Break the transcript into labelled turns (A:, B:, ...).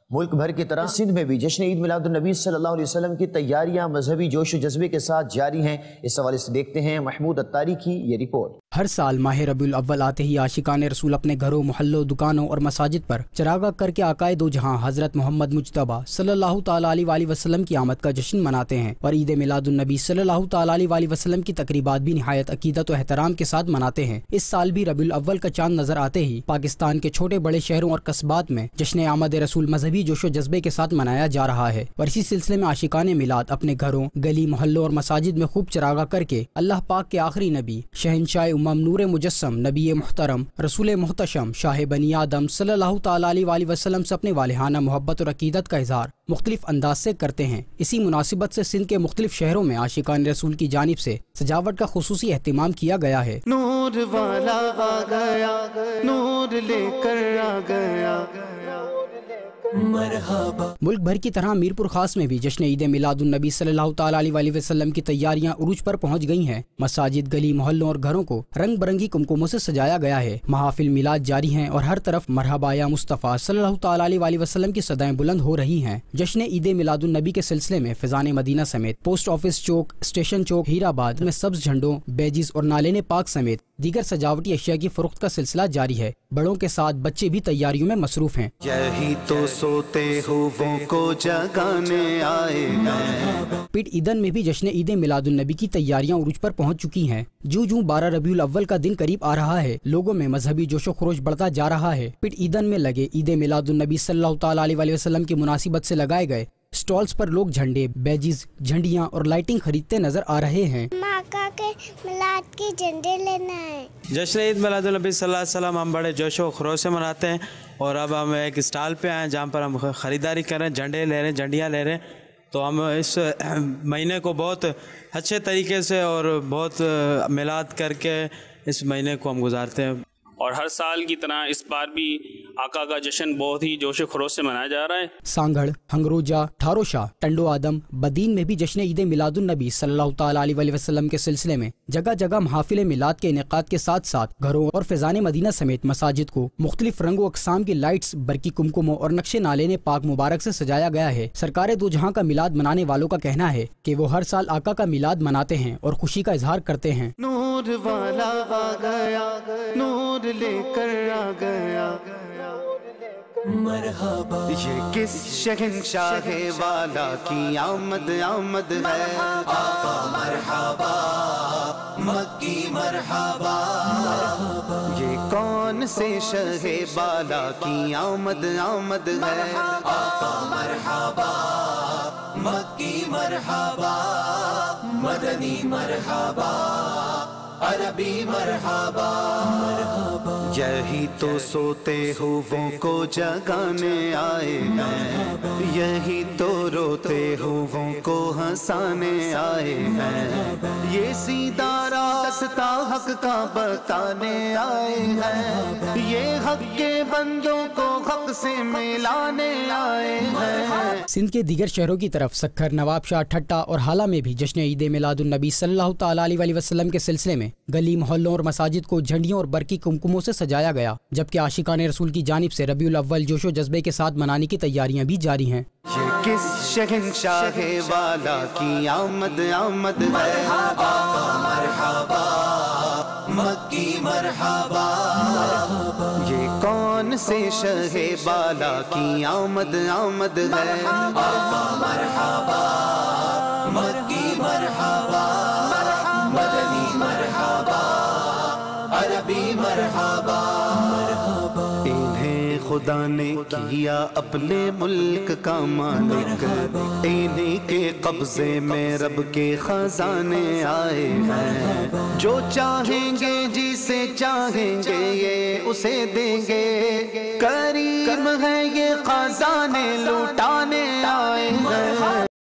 A: ملک بھر کی طرح سندھ میں بھی جشن عید میلاد النبی صلی اللہ علیہ وسلم کی تیاریاں مذہبی جوش و جذبے کے ساتھ جاری ہیں۔ اس حوالے سے دیکھتے ہیں محمود اتاری کی یہ رپورٹ۔
B: ہر سال ماہ ربیع الاول آتے ہی عاشقان رسول اپنے گھروں، محلوں، دکانوں اور مساجد پر چراغاں کر کے آقائے دو جہاں حضرت محمد مجتبیٰ صلی اللہ تعالیٰ علیہ وآلہ وسلم کی آمد کا جشن مناتے ہیں، اور عید میلاد النبی صلی اللہ تعالیٰ علیہ وآلہ وسلم کی تقریبات بھی نہایت عقیدت و احترام کے ساتھ مناتے ہیں۔ اس سال بھی ربیع الاول کا چاند نظر آتے ہی پاکستان کے چھوٹے بڑے شہروں اور قصبات میں جشن آمد رسول مذہبی جوش و جذبے کے ساتھ منایا جا رہا ہے، اور اسی سلسلے میں عاشقان میلاد اپنے گھروں، گلی محلوں اور مساجد میں خوب چراغاں کر کے اللہ پاک کے آخری نبی، شہنشاہ امم، نور مجسم، نبی محترم، رسول محتشم، شاہ بنی آدم صلی اللہ تعالیٰ علیہ وآلہ وسلم سے اپنے والہانہ محبت اور عقیدت کا اظہار مختلف انداز سے کرتے ہیں۔ اسی مناسبت سے سندھ کے مختلف شہروں میں عاشقان رسول کی جانب سے سجاوٹ کا خصوصی اہتمام کیا گیا ہے۔
C: نور والا آ گیا، نور لے کر آ گیا، مرحبا۔
B: ملک بھر کی طرح میرپور خاص میں بھی جشن عید میلاد النبی صلی اللہ تعالیٰ علیہ وآلہ وسلم کی تیاریاں عروج پر پہنچ گئی ہیں۔ مساجد، گلی محلوں اور گھروں کو رنگ برنگی کمکموں سے سجایا گیا ہے، محافل میلاد جاری ہیں اور ہر طرف مرحبا یا مصطفیٰ صلی اللہ تعالیٰ علیہ وآلہ وسلم کی صدائیں بلند ہو رہی ہیں۔ جشن عید میلاد النبی کے سلسلے میں فیضان مدینہ سمیت پوسٹ آفس چوک، اسٹیشن چوک، ہیر آباد میں سبز جھنڈوں، بیجز اور نالین پاک سمیت دیگر سجاوٹی اشیاء کی فروخت کا سلسلہ جاری ہے۔ بڑوں کے ساتھ بچے بھی تیاریوں میں مصروف ہیں۔
C: یہی تو سوتے ہوئے کو جگانے آئے ہیں۔
B: پیٹ ایدن میں بھی جشن عید میلاد النبی کی تیاریاں عروج پر پہنچ چکی ہیں۔ جو 12 ربیع الاول کا دن قریب آ رہا ہے، لوگوں میں مذہبی جوش و خروش بڑھتا جا رہا ہے۔ پیٹ ایدن میں لگے عید میلاد النبی صلی اللہ تعالیٰ علیہ وآلہ وسلم کی مناسبت سے لگائے گئے سٹالز پر لوگ جھنڈے، بیجز، جھنڈیاں اور لائٹنگ خریدتے نظر آ رہے ہیں۔
D: مکہ کے میلاد کے جھنڈے لینا ہے۔
E: جشن عید میلاد النبی صلی اللہ علیہ وسلم ہم بڑے جوش و خروش سے مناتے ہیں، اور اب ہم ایک اسٹال پہ آئے ہیں جہاں پر ہم خریداری کر رہے ہیں، جھنڈے لے رہے ہیں، جھنڈیاں لے رہے ہیں۔ تو ہم اس مہینے کو بہت اچھے طریقے سے اور بہت میلاد کر کے اس مہینے کو ہم گزارتے ہیں۔
F: اور ہر سال کی طرح اس بار بھی آقا کا جشن بہت ہی جوش و خروش سے منایا جا رہا ہے۔
B: سانگھڑ، ہنگروجہ، ٹھاروشا، ٹنڈو آدم، بدین میں بھی جشن عید میلاد النبی صلی اللہ تعالیٰ علیہ وآلہ وسلم کے سلسلے میں جگہ جگہ محافل میلاد کے انعقاد کے ساتھ ساتھ گھروں اور فیضان مدینہ سمیت مساجد کو مختلف رنگ و اقسام کی لائٹس، برقی کمکموں اور نقش نالین پاک مبارک سے سجایا گیا ہے۔ سرکار دو جہاں کا میلاد منانے والوں کا کہنا ہے کہ وہ ہر سال آقا کا میلاد مناتے ہیں اور خوشی کا اظہار کرتے ہیں۔
C: نور والا آ گیا، نور لے کر آ گیا، مرحبا۔ یہ کس شہنشاہ والا کی آمد آمد ہے، آقا مرحبا، مکی مرحبا۔ یہ کون سے شہ بالا کی آمد آمد ہے، آقا مرحبا، مکی مرحبا، مدنی مرحبا، عربی مرحبا۔ یہی تو سوتے ہوئے کو جگانے آئے ہیں، یہی تو روتے ہوئے کو ہنسانے آئے ہیں، یہ سیدھا راستہ حق کا بتانے آئے ہیں، یہ حق کے بندوں کو حق سے ملانے آئے ہیں۔
B: سندھ کے دیگر شہروں کی طرف سکھر، نواب شاہ، ٹھٹا اور حالہ میں بھی جشن عید میلاد النبی صلی اللہ تعالیٰ علیہ وآلہ وسلم کے سلسلے میں گلی محلوں اور مساجد کو جھنڈیوں اور برقی کمکموں سے سجایا گیا، جبکہ عاشقان رسول کی جانب سے ربیع الاول جوش و جذبے کے ساتھ منانے کی تیاریاں بھی جاری ہیں۔
C: یہ کس شہنشاہ والا کی آمد آمد ہے، آقا مرحبا، مکی مرحبا۔ یہ کون سے شہ بالا کی آمد آمد ہے، آقا مرحبا، مکی مرحبا، مدنی مرحبا، عربی مرحبا۔ انہیں خدا نے کیا اپنے ملک کا مالک، انہیں کے قبضے میں رب کے خزانے آئے ہیں، جو چاہیں گے جسے چاہیں گے یہ اسے دیں گے، کریم ہے یہ خزانے لوٹانے آئے ہیں۔